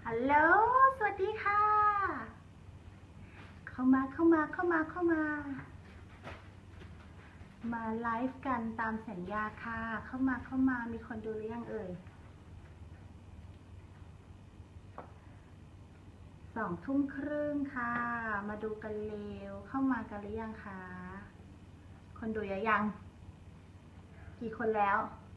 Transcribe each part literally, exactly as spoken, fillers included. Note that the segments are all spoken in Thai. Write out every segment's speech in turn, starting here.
ฮัลโหล สวัสดีค่ะ เข้ามา เข้ามา เข้ามา เข้ามา มาไลฟ์กันตามสัญญาค่ะ เข้ามา เข้ามา มีคนดูหรือยังเอ่ย สองทุ่มครึ่งค่ะ มาดูกันเร็ว เข้ามากันหรือยังคะ คนดูเยอะยัง กี่คนแล้ว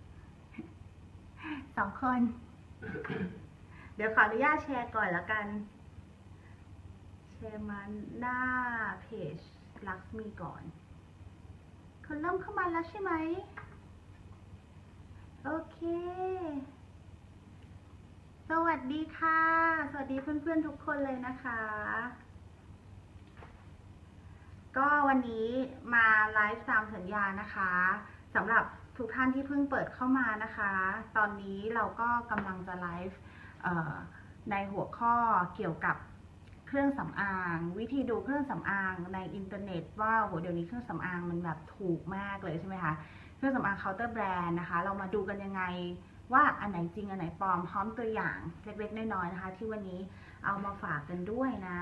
สองคน เดี๋ยวขออนุญาตแชร์ก่อนแล้วกัน แชร์มาหน้าเพจลักมีก่อน คนเริ่มเข้ามาแล้วใช่ไหม โอเค สวัสดีค่ะ สวัสดีเพื่อนๆทุกคนเลยนะคะ ก็วันนี้มาไลฟ์ตามสัญญานะคะสำหรับทุกท่านที่เพิ่งเปิดเข้ามานะคะ ตอนนี้เราก็กำลังจะไลฟ์ในหัวข้อเกี่ยวกับเครื่องสำอางวิธีดูเครื่องสำอางในอินเทอร์เน็ตว่าโหเดี๋ยวนี้เครื่องสำอางมันแบบถูกมากเลยใช่ไหมคะเครื่องสำอางเคาน์เตอร์แบรนด์นะคะเรามาดูกันยังไงว่าอันไหนจริงอันไหนปลอมพร้อมตัวอย่างเล็กๆน้อยๆนะคะที่วันนี้เอามาฝากกันด้วยนะ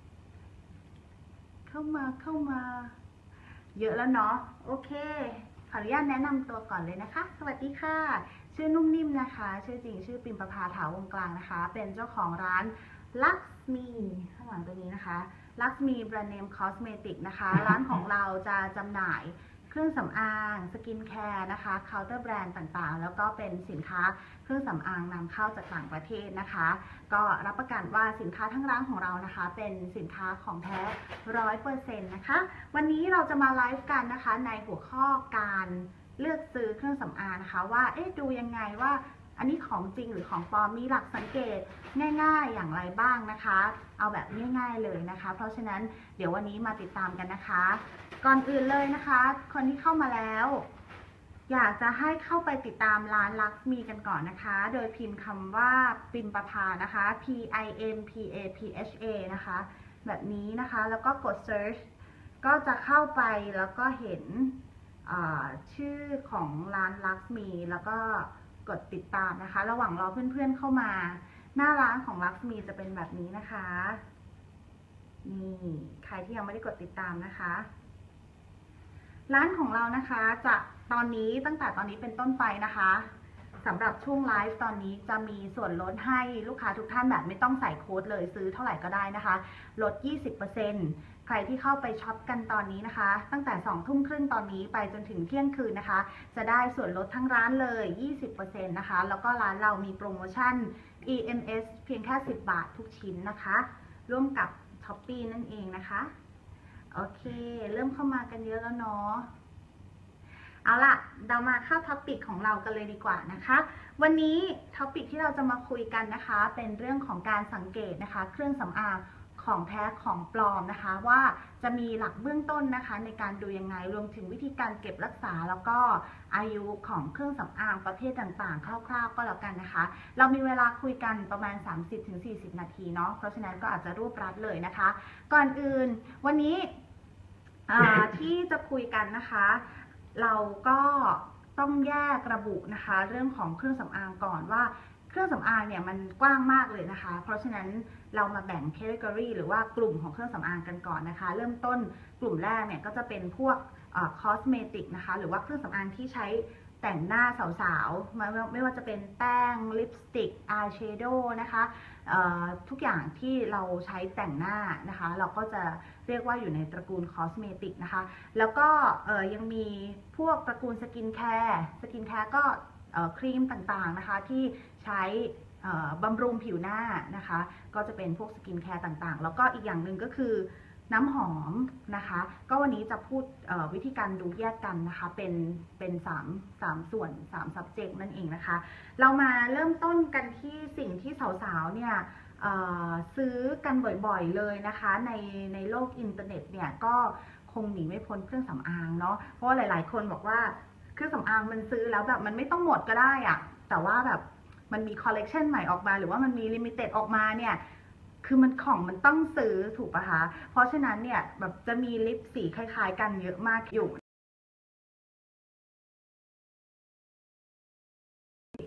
เข้ามาเข้ามาเยอะแล้วเนาะโอเคขออนุญาตแนะนำตัวก่อนเลยนะคะสวัสดีค่ะชื่อนุ่มนิ่มนะคะชื่อจริงชื่อปิมประภาถาวงกลางนะคะเป็นเจ้าของร้านลักมีข้างหลังตัวนี้นะคะลักมีแบรนด์เนมคอสเมติกนะคะร้านของเราจะจำหน่ายเครื่องสำอางสกินแคร์นะคะเคาน์เตอร์แบรนด์ต่างๆแล้วก็เป็นสินค้าเครื่องสำอางนำเข้าจากต่างประเทศนะคะก็รับประกันว่าสินค้าทั้งร้านของเรานะคะเป็นสินค้าของแท้ร้อยเปอร์เซ็นต์นะคะวันนี้เราจะมาไลฟ์กันนะคะในหัวข้อการเลือกซื้อเครื่องสำอางนะคะว่าเอ๊ะดูยังไงว่าอันนี้ของจริงหรือของปลอมมีหลักสังเกตง่ายๆอย่างไรบ้างนะคะเอาแบบง่ายๆเลยนะคะเพราะฉะนั้นเดี๋ยววันนี้มาติดตามกันนะคะก่อนอื่นเลยนะคะคนที่เข้ามาแล้วอยากจะให้เข้าไปติดตามร้านลักมีกันก่อนนะคะโดยพิมพ์คำว่าปิมประภานะคะ P I M P A P H A นะคะแบบนี้นะคะแล้วก็กด search ก็จะเข้าไปแล้วก็เห็นชื่อของร้านลักมีแล้วก็กดติดตามนะคะระหว่างรอเพื่อนๆเข้ามาหน้าร้านของลักมีจะเป็นแบบนี้นะคะนี่ใครที่ยังไม่ได้กดติดตามนะคะร้านของเรานะคะจะตอนนี้ตั้งแต่ตอนนี้เป็นต้นไปนะคะสำหรับช่วงไลฟ์ตอนนี้จะมีส่วนลดให้ลูกค้าทุกท่านแบบไม่ต้องใส่โค้ดเลยซื้อเท่าไหร่ก็ได้นะคะลด ยี่สิบเปอร์เซ็นต์ ใครที่เข้าไปช็อปกันตอนนี้นะคะตั้งแต่สองทุ่มครึ่งตอนนี้ไปจนถึงเที่ยงคืนนะคะจะได้ส่วนลดทั้งร้านเลย ยี่สิบเปอร์เซ็นต์ นะคะแล้วก็ร้านเรามีโปรโมชั่น E M S เพียงแค่สิบบาททุกชิ้นนะคะร่วมกับ Shopee นั่นเองนะคะโอเคเริ่มเข้ามากันเยอะแล้วเนาะเอาล่ะเรามาเข้าท็อปิกของเรากันเลยดีกว่านะคะวันนี้ท็อปิกที่เราจะมาคุยกันนะคะเป็นเรื่องของการสังเกตนะคะเครื่องสำอางของแท้ของปลอมนะคะว่าจะมีหลักเบื้องต้นนะคะในการดูยังไงรวมถึงวิธีการเก็บรักษาแล้วก็อายุของเครื่องสำอางประเภทต่างๆคร่าวๆก็แล้วกันนะคะเรามีเวลาคุยกันประมาณ สามสิบถึงสี่สิบ นาทีเนาะเพราะฉะนั้นก็อาจจะรวบรัดเลยนะคะก่อนอื่นวันนี้ที่จะคุยกันนะคะเราก็ต้องแยกระบุนะคะเรื่องของเครื่องสำอางก่อนว่าเครื่องสำอางเนี่ยมันกว้างมากเลยนะคะเพราะฉะนั้นเรามาแบ่งแคตตากรีหรือว่ากลุ่มของเครื่องสำอางกันก่อนนะคะเริ่มต้นกลุ่มแรกเนี่ยก็จะเป็นพวกคอสเมติกนะคะหรือว่าเครื่องสำอางที่ใช้แต่งหน้าสาวๆไม่ไม่ว่าจะเป็นแป้งลิปสติกอายแชโดว์นะคะทุกอย่างที่เราใช้แต่งหน้านะคะเราก็จะเรียกว่าอยู่ในตระกูลคอสเมติกนะคะแล้วก็ยังมีพวกตระกูลสกินแคร์สกินแคร์ก็ครีมต่างๆนะคะที่ใช้บำรุงผิวหน้านะคะก็จะเป็นพวกสกินแคร์ต่างๆแล้วก็อีกอย่างหนึ่งก็คือน้ำหอมนะคะก็วันนี้จะพูดวิธีการดูแยกกันนะคะเป็นเป็นสามสามส่วนสาม subject นั่นเองนะคะเรามาเริ่มต้นกันที่สิ่งที่สาวๆเนี่ยซื้อกันบ่อยๆเลยนะคะในในโลกอินเทอร์เน็ตเนี่ยก็คงหนีไม่พ้นเครื่องสำอางเนาะเพราะว่าหลายๆคนบอกว่าเครื่องสำอางมันซื้อแล้วแบบมันไม่ต้องหมดก็ได้อะแต่ว่าแบบมันมีคอลเลกชันใหม่ออกมาหรือว่ามันมีลิมิเต็ดออกมาเนี่ยคือมันของมันต้องซื้อถูกปะคะเพราะฉะนั้นเนี่ยแบบจะมีลิปสีคล้ายๆกันเยอะมากอยู่ข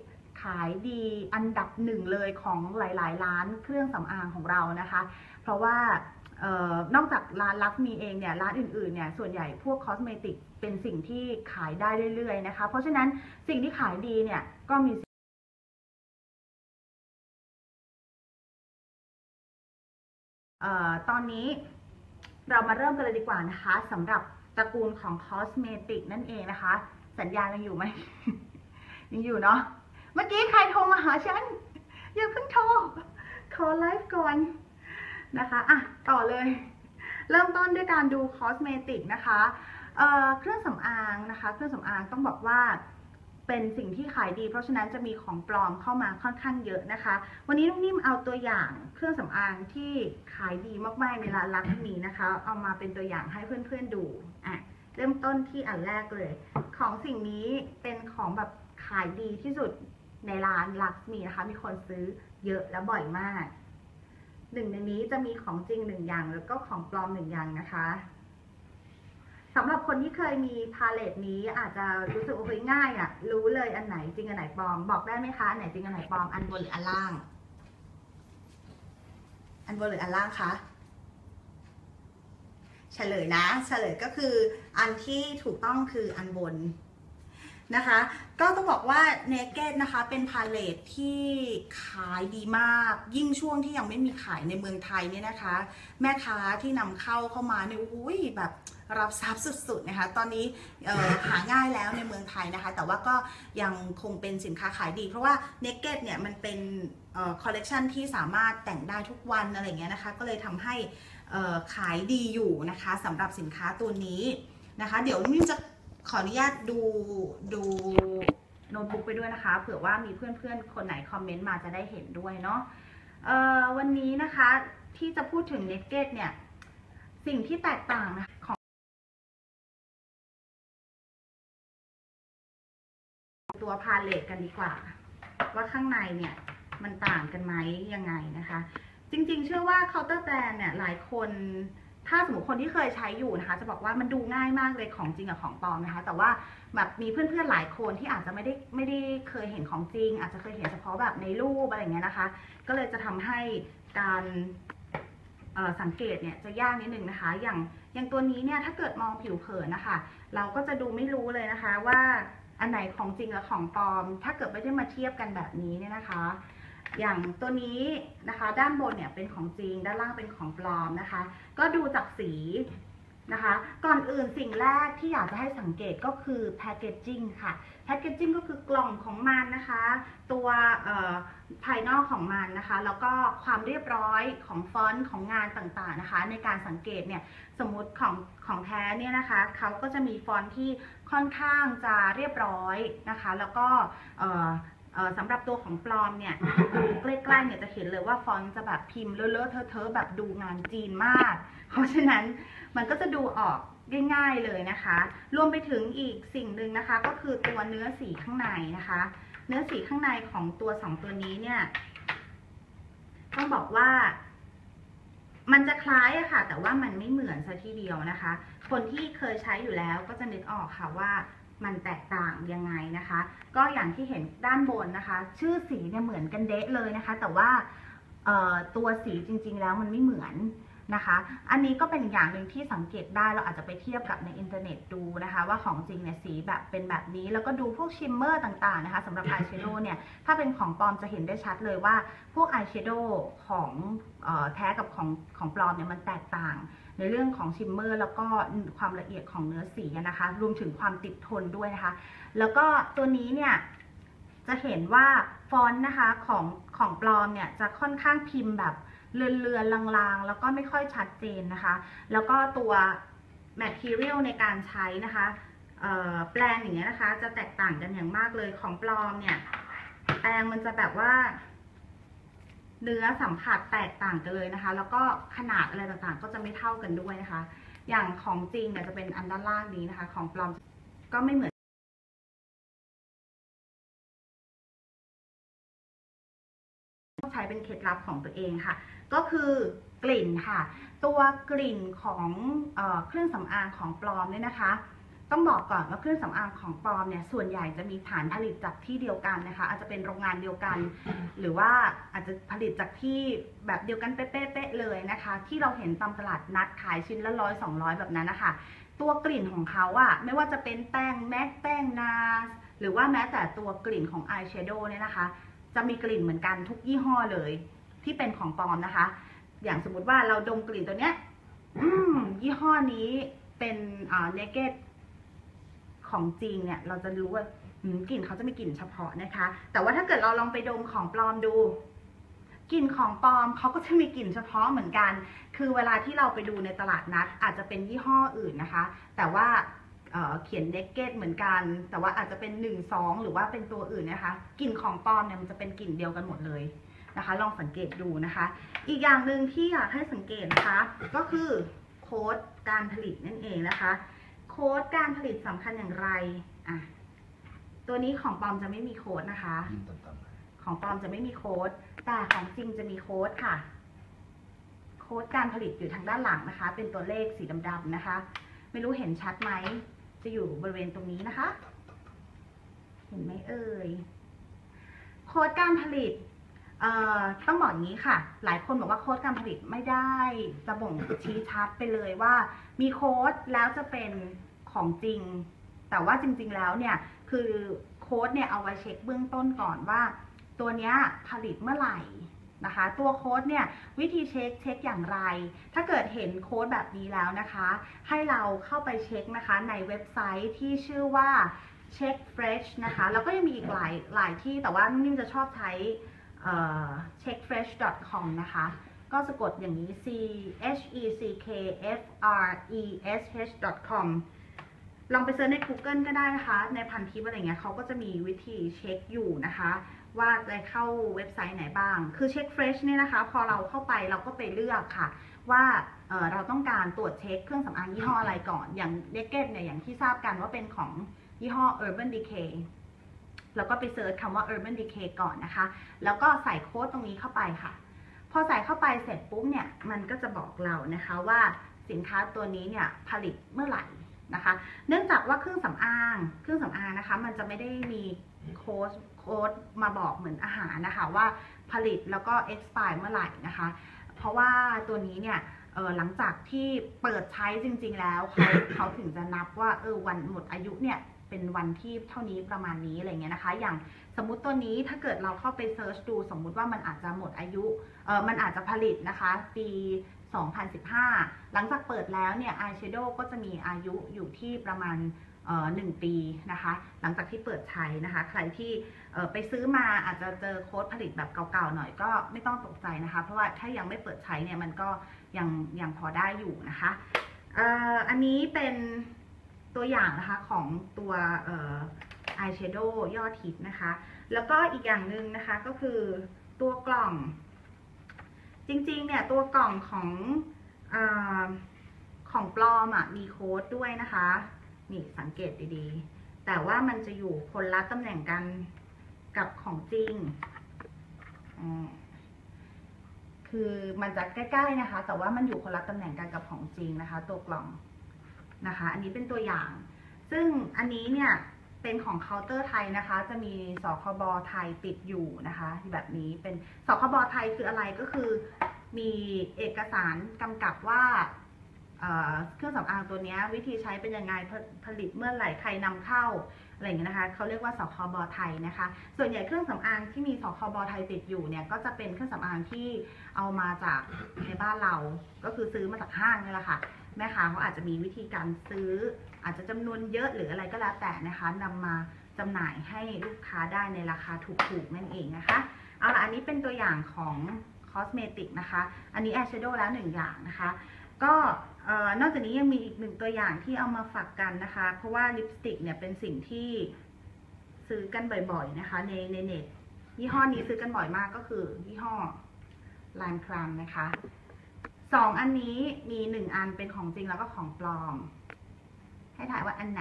ายดีอันดับหนึ่งเลยของหลายๆร้านเครื่องสำอางของเรานะคะเพราะว่านอกจากร้านลักมีเองเนี่ยร้านอื่นๆเนี่ยส่วนใหญ่พวกคอสเมติกเป็นสิ่งที่ขายได้เรื่อยๆนะคะเพราะฉะนั้นสิ่งที่ขายดีเนี่ยก็มีตอนนี้เรามาเริ่มกันเลยดีกว่านะคะสำหรับตระกูลของคอสเมติกนั่นเองนะคะสัญญาณยังอยู่ไหม ยังอยู่เนาะเมื่อกี้ใครโทรมาหาฉันอย่าเพิ่งโทรขอไลฟ์ก่อนนะคะอ่ะต่อเลยเริ่มต้นด้วยการดูคอสเมติกนะคะเอ่อเครื่องสำอางนะคะเครื่องสำอางต้องบอกว่าเป็นสิ่งที่ขายดีเพราะฉะนั้นจะมีของปลอมเข้ามาค่อนข้างเยอะนะคะวันนี้นุ่มนิ่มเอาตัวอย่างเครื่องสำอางที่ขายดีมากๆในร้านลักมีนะคะเอามาเป็นตัวอย่างให้เพื่อนๆดูอ่ะเริ่มต้นที่อันแรกเลยของสิ่งนี้เป็นของแบบขายดีที่สุดในร้านลักมีนะคะมีคนซื้อเยอะและบ่อยมากหนึ่งในนี้จะมีของจริงหนึ่งอย่างแล้วก็ของปลอมหนึ่งอย่างนะคะสำหรับคนที่เคยมีพาเลตนี้อาจจะรู้สึกว่าง่ายอ่ะรู้เลยอันไหนจริงอันไหนปลอมบอกได้ไหมคะอันไหนจริงอันไหนปลอมอันบนหรืออันล่างอันบนหรืออันล่างคะเฉลยนะเฉลยก็คืออันที่ถูกต้องคืออันบนนะคะก็ต้องบอกว่า Naked นะคะเป็นพาเลตที่ขายดีมากยิ่งช่วงที่ยังไม่มีขายในเมืองไทยเนี่ยนะคะแม่ค้าที่นำเข้าเข้ามาเนี่ยอุ้ยแบบรับทรัพย์สุดๆนะคะตอนนี้หาง่ายแล้วในเมืองไทยนะคะแต่ว่าก็ยังคงเป็นสินค้าขายดีเพราะว่า Naked เนี่ยมันเป็นคอลเลกชันที่สามารถแต่งได้ทุกวันอะไรเงี้ยนะคะก็เลยทำให้ขายดีอยู่นะคะสำหรับสินค้าตัวนี้นะคะเดี๋ยวนิ่มจะขออนุญาตดูดูโน้ตบุ๊กไปด้วยนะคะเผื่อว่ามีเพื่อนๆคนไหนคอมเมนต์มาจะได้เห็นด้วยเนาะวันนี้นะคะที่จะพูดถึง Naked เนี่ยสิ่งที่แตกต่างนะของตัวพาเลตกันดีกว่าว่าข้างในเนี่ยมันต่างกันไหมยังไงนะคะจริงๆเชื่อว่าเคาน์เตอร์แบรนด์เนี่ยหลายคนถ้าสมมติคนที่เคยใช้อยู่นะคะจะบอกว่ามันดูง่ายมากเลยของจริงกับของปลอมนะคะแต่ว่าแบบมีเพื่อนๆหลายคนที่อาจจะไม่ได้ไม่ได้เคยเห็นของจริงอาจจะเคยเห็นเฉพาะแบบในรูปอะไรเงี้ยนะคะก็เลยจะทำให้การสังเกตเนี่ยจะยากนิดนึงนะคะอย่างอย่างตัวนี้เนี่ยถ้าเกิดมองผิวเผินนะคะเราก็จะดูไม่รู้เลยนะคะว่าอันไหนของจริงกับของปลอมถ้าเกิดไม่ได้มาเทียบกันแบบนี้เนี่ยนะคะอย่างตัวนี้นะคะด้านบนเนี่ยเป็นของจริงด้านล่างเป็นของปลอมนะคะก็ดูจากสีนะคะก่อนอื่นสิ่งแรกที่อยากจะให้สังเกตก็คือแพคเกจจิ้งค่ะแพคเกจจิ้งก็คือกล่องของมันนะคะตัวภายนอกของมันนะคะแล้วก็ความเรียบร้อยของฟอนต์ของงานต่างๆนะคะในการสังเกตเนี่ยสมมุติของของแท้เนี่ยนะคะเขาก็จะมีฟอนต์ที่ค่อนข้างจะเรียบร้อยนะคะแล้วก็สำหรับตัวของปลอมเนี่ยดูใกล้ๆเนี่ยจะเห็นเลยว่าฟอนต์จะแบบพิมพ์เลอะๆเทอะๆแบบดูงานจีนมากเพราะฉะนั้นมันก็จะดูออกง่ายๆเลยนะคะรวมไปถึงอีกสิ่งหนึ่งนะคะก็คือตัวเนื้อสีข้างในนะคะเนื้อสีข้างในของตัวสองตัวนี้เนี่ยต้องบอกว่ามันจะคล้ายอะค่ะแต่ว่ามันไม่เหมือนซะทีเดียวนะคะคนที่เคยใช้อยู่แล้วก็จะนึกออกค่ะว่ามันแตกต่างยังไงนะคะก็อย่างที่เห็นด้านบนนะคะชื่อสีเนี่ยเหมือนกันเดะเลยนะคะแต่ว่าตัวสีจริงๆแล้วมันไม่เหมือนนะคะอันนี้ก็เป็นอย่างหนึ่งที่สังเกตได้เราอาจจะไปเทียบกับในอินเทอร์เน็ตดูนะคะว่าของจริงเนี่ยสีแบบเป็นแบบนี้แล้วก็ดูพวกชิมเมอร์ต่างๆนะคะสำหรับอายแชโดว์เนี่ยถ้าเป็นของปลอมจะเห็นได้ชัดเลยว่าพวกอายแชโดว์ของแท้กับของของปลอมเนี่ยมันแตกต่างในเรื่องของชิมเมอร์แล้วก็ความละเอียดของเนื้อสีนะคะรวมถึงความติดทนด้วยนะคะแล้วก็ตัวนี้เนี่ยจะเห็นว่าฟอนต์นะคะของของปลอมเนี่ยจะค่อนข้างพิมพ์แบบเลือนๆลางๆแล้วก็ไม่ค่อยชัดเจนนะคะแล้วก็ตัว material ในการใช้นะคะแปรงอย่างเงี้ยนะคะจะแตกต่างกันอย่างมากเลยของปลอมเนี่ยแปรงมันจะแบบว่าเนื้อสัมผัสแตกต่างกันเลยนะคะแล้วก็ขนาดอะไรต่างๆก็จะไม่เท่ากันด้วยนะคะอย่างของจริงเนี่ยจะเป็นอันด้านล่างนี้นะคะของปลอมก็ไม่เหมือนใช้เป็นเคล็ดลับของตัวเองค่ะก็คือกลิ่นค่ะตัวกลิ่นของเอ่อเครื่องสำอางของปลอมเนี่ยนะคะต้องบอกก่อนว่าเครื่องสำอางของปลอมเนี่ยส่วนใหญ่จะมีฐานผลิตจากที่เดียวกันนะคะอาจจะเป็นโรงงานเดียวกันหรือว่าอาจจะผลิตจากที่แบบเดียวกันเป๊ะๆเลยนะคะที่เราเห็นตามตลาดนัดขายชิ้นละร้อยสองร้อยแบบนั้นนะคะตัวกลิ่นของเขาอะไม่ว่าจะเป็นแป้งแม็กแป้งนาสหรือว่าแม้แต่ตัวกลิ่นของอายแชโดว์เนี่ยนะคะจะมีกลิ่นเหมือนกันทุกยี่ห้อเลยที่เป็นของปลอมนะคะอย่างสมมุติว่าเราดมกลิ่นตัวเนี้ยอืมยี่ห้อนี้เป็นอ่าเนเกตของจริงเนี่ยเราจะรู้ว่ากลิ่นเขาจะมีกลิ่นเฉพาะนะคะแต่ว่าถ้าเกิดเราลองไปดมของปลอมดูกลิ่นของปลอมเขาก็จะมีกลิ่นเฉพาะเหมือนกันคือเวลาที่เราไปดูในตลาดนัดอาจจะเป็นยี่ห้ออื่นนะคะแต่ว่าเเขียนเนกเก็ตเหมือนกันแต่ว่าอาจจะเป็นหนึ่ง สองหรือว่าเป็นตัวอื่นนะคะกลิ่นของปลอมเนี่ยมันจะเป็นกลิ่นเดียวกันหมดเลยนะคะลองสังเกตดูนะคะอีกอย่างหนึ่งที่อยากให้สังเกตนะคะก็คือโค้ดการผลิตนั่นเองนะคะโค้ดการผลิตสำคัญอย่างไรอ่ะตัวนี้ของปลอมจะไม่มีโค้ดนะคะของปลอมจะไม่มีโค้ดแต่ของจริงจะมีโค้ดค่ะโค้ดการผลิตอยู่ทางด้านหลังนะคะเป็นตัวเลขสีดำๆนะคะไม่รู้เห็นชัดไหมจะอยู่บริเวณตรงนี้นะคะเห็นไหมเอ่ยโค้ดการผลิตเอ่อต้องบอกอย่างนี้ค่ะหลายคนบอกว่าโค้ดการผลิตไม่ได้จะบ่งชี้ชัดไปเลยว่ามีโค้ดแล้วจะเป็นของจริงแต่ว่าจริงๆแล้วเนี่ยคือโค้ดเนี่ยเอาไว้เช็คเบื้องต้นก่อนว่าตัวเนี้ยผลิตเมื่อไหร่นะคะตัวโค้ดเนี่ยวิธีเช็คเช็คอย่างไรถ้าเกิดเห็นโค้ดแบบนี้แล้วนะคะให้เราเข้าไปเช็คนะคะในเว็บไซต์ที่ชื่อว่า Check Fresh นะคะแล้วก็ยังมีอีกหลายหลายที่แต่ว่านิ่มจะชอบใช้เช็คเฟรช ดอท คอม นะคะก็สะกดอย่างนี้ c h e c k f r e s h ดอท คอม ลองไปเซิร์ชใน Google ก็ได้นะคะในพันทิปอะไรเงี้ยเขาก็จะมีวิธีเช็คอยู่นะคะว่าจะเข้าเว็บไซต์ไหนบ้างคือเช็คเฟรชเนี่ยนะคะพอเราเข้าไปเราก็ไปเลือกค่ะว่า เ, เราต้องการตรวจเช็คเครื่องสำอางยี่ห้ออะไรก่อนอย่างเนกเก็ตเนี่ยอย่างที่ทราบกันว่าเป็นของยี่ห้อ Urban Decay แล้วก็ไปเซิร์ชคำว่า Urban Decay ก่อนนะคะแล้วก็ใส่โค้ดตรงนี้เข้าไปค่ะพอใส่เข้าไปเสร็จปุ๊บเนี่ยมันก็จะบอกเรานะคะว่าสินค้าตัวนี้เนี่ยผลิตเมื่อไหร่นะคะเนื่องจากว่าเครื่องสำอางเครื่องสำอางนะคะมันจะไม่ได้มีโค้ดโค้ดมาบอกเหมือนอาหารนะคะว่าผลิตแล้วก็ expire เมื่อไหร่นะคะเพราะว่าตัวนี้เนี่ยเออหลังจากที่เปิดใช้จริงๆแล้วเขาเขาถึงจะนับว่าเออวันหมดอายุเนี่ยเป็นวันที่เท่านี้ประมาณนี้อะไรเงี้ยนะคะอย่างสมมุติตัวนี้ถ้าเกิดเราเข้าไปเซิร์ชดูสมมุติว่ามันอาจจะหมดอายุเออมันอาจจะผลิตนะคะปีสองพันสิบห้าหลังจากเปิดแล้วเนี่ยอายแชโดว์ก็จะมีอายุอยู่ที่ประมาณหนึ่งปีนะคะหลังจากที่เปิดใช้นะคะใครที่ไปซื้อมาอาจจะเจอโค้ดผลิตแบบเก่าๆหน่อยก็ไม่ต้องตกใจนะคะเพราะว่าถ้ายังไม่เปิดใช้เนี่ยมันก็ยังยังพอได้อยู่นะคะอันนี้เป็นตัวอย่างนะคะของตัวอายแชโดว์ยอดฮิตนะคะแล้วก็อีกอย่างหนึ่งนะคะก็คือตัวกล่องจริงๆเนี่ยตัวกล่องของอของปลอมอ่ะมีโค้ดด้วยนะคะนี่สังเกตดีๆแต่ว่ามันจะอยู่คนละตำแหน่งกันกับของจริงคือมันจะใกล้ๆนะคะแต่ว่ามันอยู่คนละตำแหน่งกันกับของจริงนะคะตัวกล่องนะคะอันนี้เป็นตัวอย่างซึ่งอันนี้เนี่ยเป็นของเคาน์เตอร์ไทยนะคะจะมีสคบไทยติดอยู่นะคะแบบนี้เป็นสคบไทยคืออะไรก็คือมีเอกสารกำกับว่าเครื่องสำอางตัวนี้วิธีใช้เป็นยังไงผลิตเมื่อไหร่ใครนำเข้าอะไรอย่างเงี้ยนะคะเขาเรียกว่าสคบไทยนะคะส่วนใหญ่เครื่องสำอางที่มีสคบไทยติดอยู่เนี่ยก็จะเป็นเครื่องสำอางที่เอามาจากในบ้านเราก็คือซื้อมาจากห้างนี่แหละค่ะแม่ค้าเขาอาจจะมีวิธีการซื้ออาจจะจำนวนเยอะหรืออะไรก็แล้วแต่นะคะนำมาจำหน่ายให้ลูกค้าได้ในราคาถูกๆนั่นเองนะคะเอาล่ะอันนี้เป็นตัวอย่างของคอสเมติกนะคะอันนี้อายแชโดว์แล้วหนึ่งอย่างนะคะก็นอกจากนี้ยังมีอีกหนึ่งตัวอย่างที่เอามาฝากกันนะคะเพราะว่าลิปสติกเนี่ยเป็นสิ่งที่ซื้อกันบ่อยๆนะคะในในเน็ตยี่ห้อนี้ซื้อกันบ่อยมากก็คือยี่ห้อลานครามนะคะสองอันนี้มีหนึ่งอันเป็นของจริงแล้วก็ของปลอมให้ถ่ายว่าอันไหน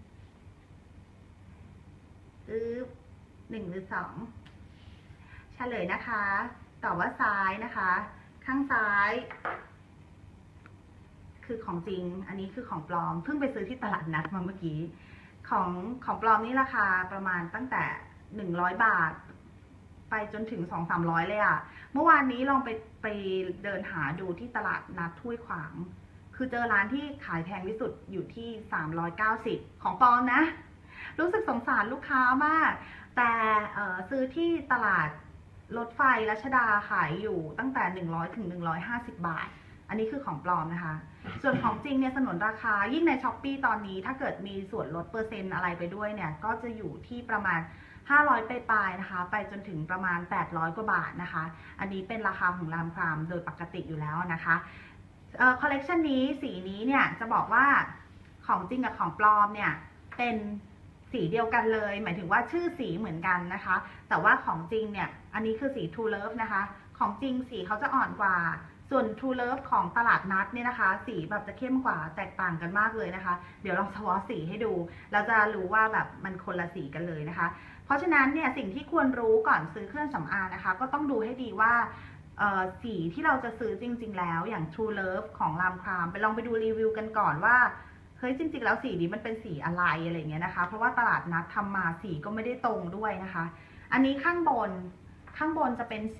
อึ๊บหนึ่งหรือสองเฉลยนะคะตอบว่าซ้ายนะคะข้างซ้ายคคือของจริงอันนี้คือของปลอมเพิ่งไปซื้อที่ตลาดนัดมาเมื่อกี้ของของปลอมนี่ราคาประมาณตั้งแต่หนึ่งร้อยบาทไปจนถึง สองถึงสามร้อย เลยอะเมื่อวานนี้ลองไปไปเดินหาดูที่ตลาดนัดห้วยขวางคือเจอร้านที่ขายแพงที่สุดอยู่ที่สามร้อยเก้าสิบของปลอมนะรู้สึกสงสารลูกค้ามากแต่ซื้อที่ตลาดรถไฟรัชดาขายอยู่ตั้งแต่หนึ่งร้อยถึงหนึ่งร้อยห้าสิบบาทอันนี้คือของปลอมนะคะส่วนของจริงเนี่ยสนนราคายิ่งใน ช้อปปี้ ตอนนี้ถ้าเกิดมีส่วนลดเปอร์เซ็นต์อะไรไปด้วยเนี่ยก็จะอยู่ที่ประมาณห้าร้อยปลายๆนะคะไปจนถึงประมาณแปดร้อยกว่าบาทนะคะอันนี้เป็นราคาของรามครามโดยปกติอยู่แล้วนะคะเอ่อคอลเลกชันนี้สีนี้เนี่ยจะบอกว่าของจริงกับของปลอมเนี่ยเป็นสีเดียวกันเลยหมายถึงว่าชื่อสีเหมือนกันนะคะแต่ว่าของจริงเนี่ยอันนี้คือสี True Love นะคะของจริงสีเขาจะอ่อนกว่าส่วน True Love ของตลาดนัดเนี่ยนะคะสีแบบจะเข้มกว่าแตกต่างกันมากเลยนะคะเดี๋ยวลองสวอชสีให้ดูเราจะรู้ว่าแบบมันคนละสีกันเลยนะคะเพราะฉะนั้นเนี่ยสิ่งที่ควรรู้ก่อนซื้อเครื่องสำอางนะคะก็ต้องดูให้ดีว่าสีที่เราจะซื้อจริงๆแล้วอย่าง True Love ของรามครามไปลองไปดูรีวิวกันก่อนว่าเฮ้ยจริงๆแล้วสีนี้มันเป็นสีอะไรอะไรเงี้ยนะคะเพราะว่าตลาดนัดทำมาสีก็ไม่ได้ตรงด้วยนะคะอันนี้ข้างบนข้างบนจะเป็นสี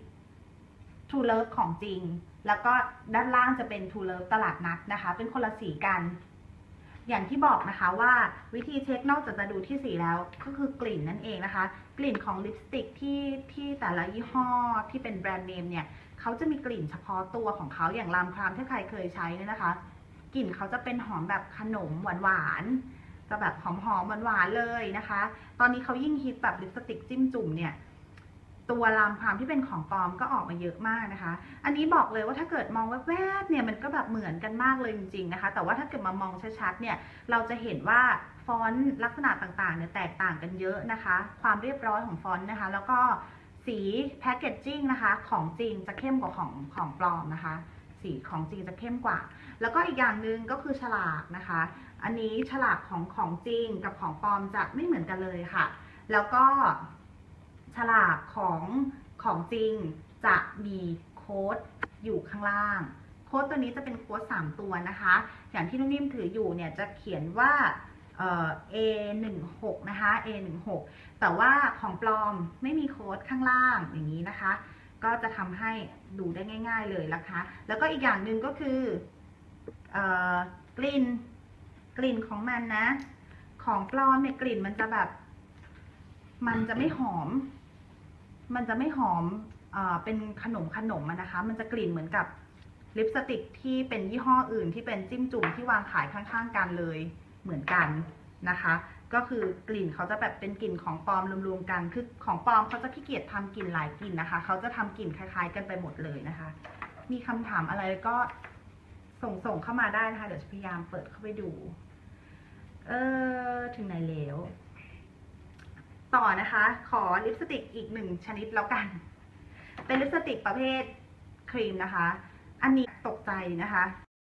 True Love ของจริงแล้วก็ด้านล่างจะเป็น True Love ตลาดนัดนะคะเป็นคนละสีกันอย่างที่บอกนะคะว่าวิธีเช็คนอกจากจะดูที่สีแล้วก็คือกลิ่นนั่นเองนะคะกลิ่นของลิปสติกที่ที่แต่ละยี่ห้อที่เป็นแบรนด์เนมเนี่ยเขาจะมีกลิ่นเฉพาะตัวของเขาอย่างรามครามถ้าใครเคยใช้เนี่ยนะคะกลิ่นเขาจะเป็นหอมแบบขนมหวานๆจะแบบหอมๆหวานๆเลยนะคะตอนนี้เขายิ่งฮิตแบบลิปสติกจิ้มจุ่มเนี่ยตัวรามครามที่เป็นของปลอมก็ออกมาเยอะมากนะคะอันนี้บอกเลยว่าถ้าเกิดมองแวบๆเนี่ยมันก็แบบเหมือนกันมากเลยจริงๆนะคะแต่ว่าถ้าเกิดมามองชัดๆเนี่ยเราจะเห็นว่าฟอนต์ลักษณะต่างๆเนี่ยแตกต่างกันเยอะนะคะความเรียบร้อยของฟอนต์นะคะแล้วก็สีแพคเกจจิ้งนะคะของจริงจะเข้มกว่าของของปลอมนะคะสีของจริงจะเข้มกว่าแล้วก็อีกอย่างหนึ่งก็คือฉลากนะคะอันนี้ฉลากของของจริงกับของปลอมจะไม่เหมือนกันเลยค่ะแล้วก็ฉลากของของจริงจะมีโค้ดอยู่ข้างล่างโค้ดตัวนี้จะเป็นโค้ดสามตัวนะคะอย่างที่นุ่มนิ่มถืออยู่เนี่ยจะเขียนว่าเอ่อ เอ หนึ่งหก นะคะ เอ หนึ่งหก แต่ว่าของปลอมไม่มีโค้ดข้างล่างอย่างนี้นะคะก็จะทำให้ดูได้ง่ายๆเลยนะคะแล้วก็อีกอย่างหนึ่งก็คือกลิ่นกลิ่นของมันนะของปลอมเนี่ยกลิ่นมันจะแบบมันจะไม่หอมมันจะไม่หอมเอ่อเป็นขนมขนมนะคะมันจะกลิ่นเหมือนกับลิปสติกที่เป็นยี่ห้ออื่นที่เป็นจิ้มจุ่มที่วางขายข้างๆกันเลยเหมือนกันนะคะก็คือกลิ่นเขาจะแบบเป็นกลิ่นของปลอมรวมๆกันคือของปลอมเขาจะขี้เกียจทำกลิ่นหลายกลิ่นนะคะเขาจะทำกลิ่นคล้ายๆกันไปหมดเลยนะคะมีคำถามอะไรก็ส่งส่งเข้ามาได้นะคะเดี๋ยวจะพยายามเปิดเข้าไปดูเออถึงไหนแล้วต่อนะคะขอลิปสติกอีกหนึ่งชนิดแล้วกันเป็นลิปสติกประเภทครีมนะคะอันนี้ตกใจนะคะ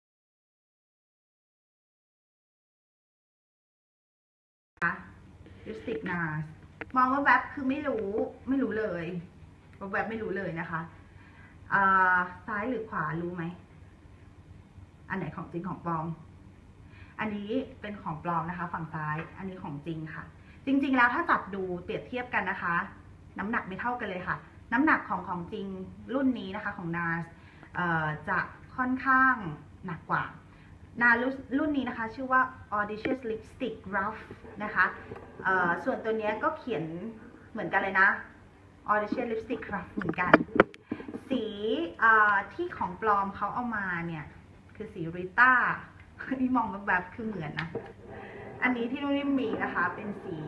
ลิปสติกนาสมองว่าแวบคือไม่รู้ไม่รู้เลยว่าแวบไม่รู้เลยนะคะซ้ายหรือขวารู้ไหมอันไหนของจริงของปลอมอันนี้เป็นของปลอมนะคะฝั่งซ้ายอันนี้ของจริงค่ะจริงๆแล้วถ้าจับดูเปรียบเทียบกันนะคะน้ำหนักไม่เท่ากันเลยค่ะน้ำหนักของของจริงรุ่นนี้นะคะของ นาส จะค่อนข้างหนักกว่านารุ่นนี้นะคะชื่อว่า Audacious Lipstick Rough นะคะส่วนตัวนี้ก็เขียนเหมือนกันเลยนะ Audacious Lipstick Rough เหมือนกันสีที่ของปลอมเขาเอามาเนี่ยคือสีริต้าที่มองแบบคือเหมือนนะอันนี้ที่นุ่นมีนะคะเป็นสี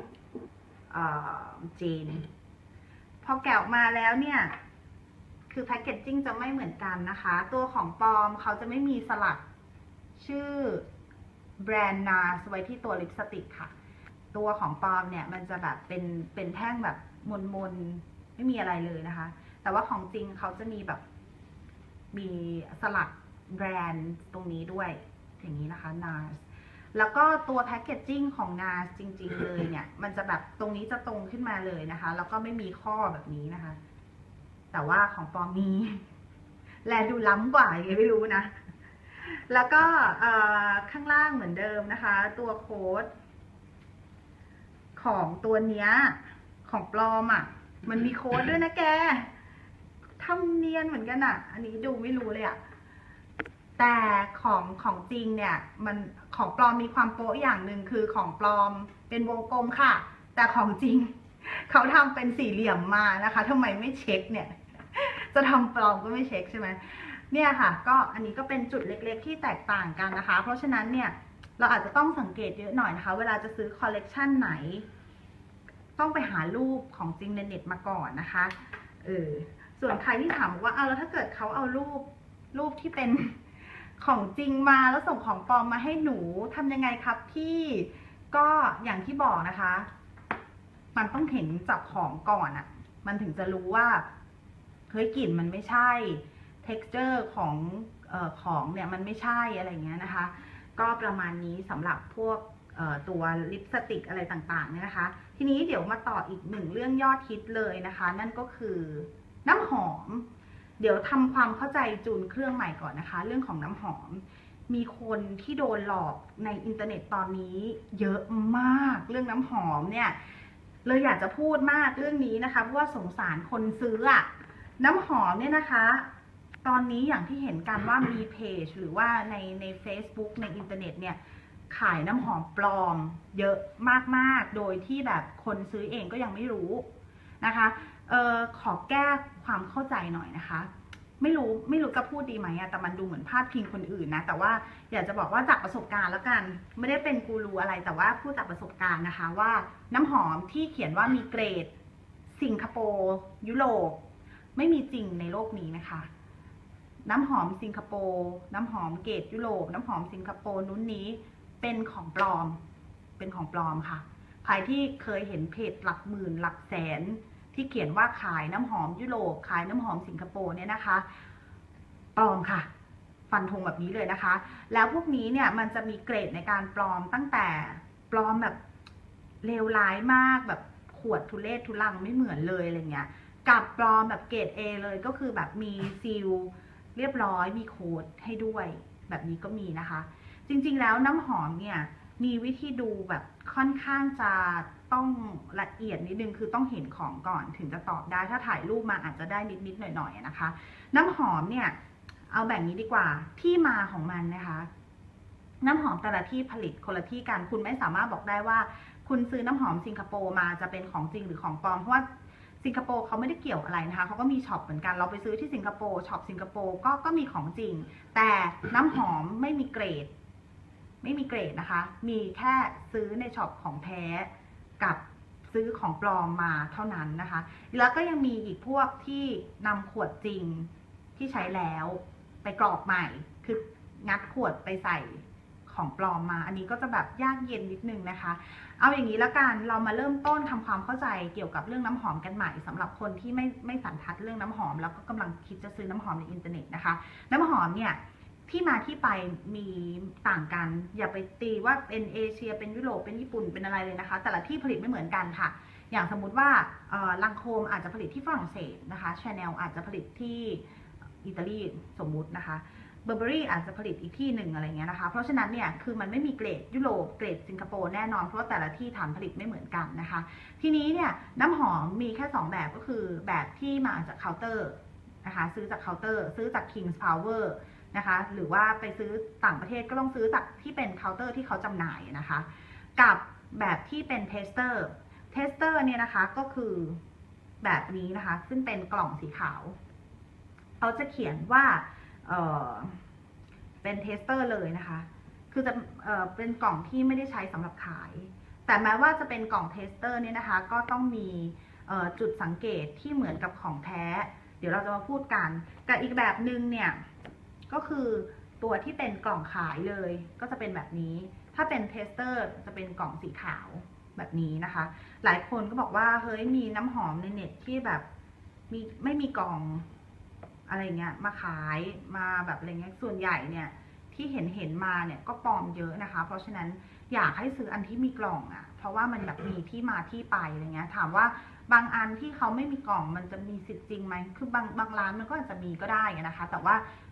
จีนพอแกะออกมาแล้วเนี่ยคือแพคเกจจิ้งจะไม่เหมือนกันนะคะตัวของปลอมเขาจะไม่มีสลักชื่อแบรนด์นาสไว้ที่ตัวลิปสติกค่ะตัวของปลอมเนี่ยมันจะแบบเป็นเป็นแท่งแบบมนๆไม่มีอะไรเลยนะคะแต่ว่าของจริงเขาจะมีแบบมีสลักแบรนด์ตรงนี้ด้วยอย่างนี้นะคะ นาส แล้วก็ตัวแพคเกจจิ้งของ นาส จริงๆเลยเนี่ยมันจะแบบตรงนี้จะตรงขึ้นมาเลยนะคะแล้วก็ไม่มีข้อแบบนี้นะคะแต่ว่าของปลอมมีแลดูล้ำกว่าอย่างไม่รู้นะแล้วก็ข้างล่างเหมือนเดิมนะคะตัวโค้ดของตัวเนี้ยของปลอมอ่ะมันมีโค้ดด้วยนะแกทำเนียนเหมือนกันอ่ะอันนี้ดูไม่รู้เลยอ่ะแต่ของของจริงเนี่ยมันของปลอมมีความโป๊ะอย่างหนึ่งคือของปลอมเป็นวงกลมค่ะแต่ของจริงเขาทำเป็นสี่เหลี่ยมมานะคะทำไมไม่เช็คเนี่ยจะทำปลอมก็ไม่เช็คใช่ไหมเนี่ยค่ะก็อันนี้ก็เป็นจุดเล็กๆที่แตกต่างกันนะคะเพราะฉะนั้นเนี่ยเราอาจจะต้องสังเกตเยอะหน่อยนะคะเวลาจะซื้อคอลเลกชันไหนต้องไปหารูปของจริงในเน็ตมาก่อนนะคะเออส่วนใครที่ถามว่าเอาแล้วถ้าเกิดเขาเอารูปรูปที่เป็นของจริงมาแล้วส่งของปลอมมาให้หนูทำยังไงครับพี่ก็อย่างที่บอกนะคะมันต้องเห็นจากของก่อนอะมันถึงจะรู้ว่าเฮ้ยกลิ่นมันไม่ใช่ texture ของเอ่อของเนี่ยมันไม่ใช่อะไรเงี้ยนะคะก็ประมาณนี้สำหรับพวกตัวลิปสติกอะไรต่างๆเนี่ยนะคะทีนี้เดี๋ยวมาต่ออีกหนึ่งเรื่องยอดฮิตเลยนะคะนั่นก็คือน้ำหอมเดี๋ยวทำความเข้าใจจูนเครื่องใหม่ก่อนนะคะเรื่องของน้ำหอมมีคนที่โดนหลอกในอินเทอร์เน็ตตอนนี้เยอะมากเรื่องน้ำหอมเนี่ยเลยอยากจะพูดมากเรื่องนี้นะคะเพราะว่าสงสารคนซื้ออะน้ำหอมเนี่ยนะคะตอนนี้อย่างที่เห็นกันว่ามีเพจหรือว่าในใน Facebook ในอินเทอร์เน็ตเนี่ยขายน้ำหอมปลอมเยอะมากๆโดยที่แบบคนซื้อเองก็ยังไม่รู้นะคะเออขอแก้ความเข้าใจหน่อยนะคะไม่รู้ไม่รู้จะพูดดีไหมอะแต่มันดูเหมือนพาดพิงคนอื่นนะแต่ว่าอยากจะบอกว่าจากประสบการณ์แล้วกันไม่ได้เป็นกูรูอะไรแต่ว่าพูดจากประสบการณ์นะคะว่าน้ำหอมที่เขียนว่ามีเกรดสิงคโปร์ยุโรปไม่มีจริงในโลกนี้นะคะน้ำหอมสิงคโปร์น้ำหอมเกรดยุโรปน้ำหอมสิงคโปร์นู้นนี้เป็นของปลอมเป็นของปลอมค่ะใครที่เคยเห็นเพจหลักหมื่นหลักแสนที่เขียนว่าขายน้ำหอมยุโรปขายน้ำหอมสิงคโปร์เนี่ยนะคะปลอมค่ะฟันธงแบบนี้เลยนะคะแล้วพวกนี้เนี่ยมันจะมีเกรดในการปลอมตั้งแต่ปลอมแบบเลวร้ายมากแบบขวดทุเรศทุลังไม่เหมือนเลยอะไรเงี้ยกับปลอมแบบเกรด A เลยก็คือแบบมีซีลเรียบร้อยมีโค้ดให้ด้วยแบบนี้ก็มีนะคะจริงๆแล้วน้ำหอมเนี่ยมีวิธีดูแบบค่อนข้างจะต้องละเอียดนิดนึงคือต้องเห็นของก่อนถึงจะตอบได้ถ้าถ่ายรูปมาอาจจะได้นิดๆหน่อยๆนะคะน้ำหอมเนี่ยเอาแบบนี้ดีกว่าที่มาของมันนะคะน้ำหอมแต่ละที่ผลิตคนละที่กันคุณไม่สามารถบอกได้ว่าคุณซื้อน้ำหอมสิงคโปร์มาจะเป็นของจริงหรือของปลอมเพราะว่าสิงคโปร์เขาไม่ได้เกี่ยวอะไรนะคะเขาก็มีช็อปเหมือนกันเราไปซื้อที่สิงคโปร์ช็อปสิงคโปร์ก็ก็มีของจริงแต่น้ำหอมไม่มีเกรดไม่มีเกรดนะคะมีแค่ซื้อในช็อปของแท้กับซื้อของปลอมมาเท่านั้นนะคะแล้วก็ยังมีอีกพวกที่นำขวดจริงที่ใช้แล้วไปกรอกใหม่คืองัดขวดไปใส่ของปลอมมาอันนี้ก็จะแบบยากเย็นนิดนึงนะคะเอาอย่างนี้แล้วกันเรามาเริ่มต้นทำความเข้าใจเกี่ยวกับเรื่องน้ำหอมกันใหม่สำหรับคนที่ไม่ไม่สันทัดเรื่องน้ำหอมแล้วก็กำลังคิดจะซื้อน้ำหอมในอินเทอร์เน็ตนะคะน้ำหอมเนี่ยที่มาที่ไปมีต่างกันอย่าไปตีว่าเป็นเอเชียเป็นยุโรปเป็นญี่ปุ่นเป็นอะไรเลยนะคะแต่ละที่ผลิตไม่เหมือนกันค่ะอย่างสมมุติว่าลังโคมอาจจะผลิตที่ฝรั่งเศสนะคะชาแนลอาจจะผลิตที่อิตาลีสมมุตินะคะเบอร์เบอรี่อาจจะผลิตอีกที่หนึ่งอะไรเงี้ยนะคะเพราะฉะนั้นเนี่ยคือมันไม่มีเกรดยุโรปเกรดสิงคโปร์แน่นอนเพราะว่าแต่ละที่ฐานผลิตไม่เหมือนกันนะคะทีนี้เนี่ยน้ำหอมมีแค่สองแบบก็คือแบบที่มาจากเคาน์เตอร์นะคะซื้อจากเคาน์เตอร์ซื้อจาก King's Power นะคะหรือว่าไปซื้อต่างประเทศก็ต้องซื้อจากที่เป็นเคาน์เตอร์ที่เขาจำหน่ายนะคะกับแบบที่เป็นเทสเตอร์เทสเตอร์เนี่ยนะคะก็คือแบบนี้นะคะซึ่งเป็นกล่องสีขาวเขาจะเขียนว่าเอ่อเป็นเทสเตอร์เลยนะคะคือจะเอ่อเป็นกล่องที่ไม่ได้ใช้สำหรับขายแต่แม้ว่าจะเป็นกล่องเทสเตอร์เนี่ยนะคะก็ต้องมีจุดสังเกตที่เหมือนกับของแท้เดี๋ยวเราจะมาพูดกันกับอีกแบบหนึ่งเนี่ยก็คือตัวที่เป็นกล่องขายเลยก็จะเป็นแบบนี้ถ้าเป็นเทสเตอร์จะเป็นกล่องสีขาวแบบนี้นะคะหลายคนก็บอกว่าเฮ้ยมีน้ำหอมในเน็ตที่แบบมีไม่มีกล่องอะไรเงี้ยมาขายมาแบบอะไรเงี้ยส่วนใหญ่เนี่ยที่เห็นเห็นมาเนี่ยก็ปลอมเยอะนะคะเพราะฉะนั้นอยากให้ซื้ออันที่มีกล่องอ่ะเพราะว่ามันแบบมีที่มาที่ไปอะไรเงี้ยถามว่าบางอันที่เขาไม่มีกล่องมันจะมีสิทธิ์จริงไหมคือบางบางร้านมันก็อาจจะมีก็ได้นะคะแต่ว่าคื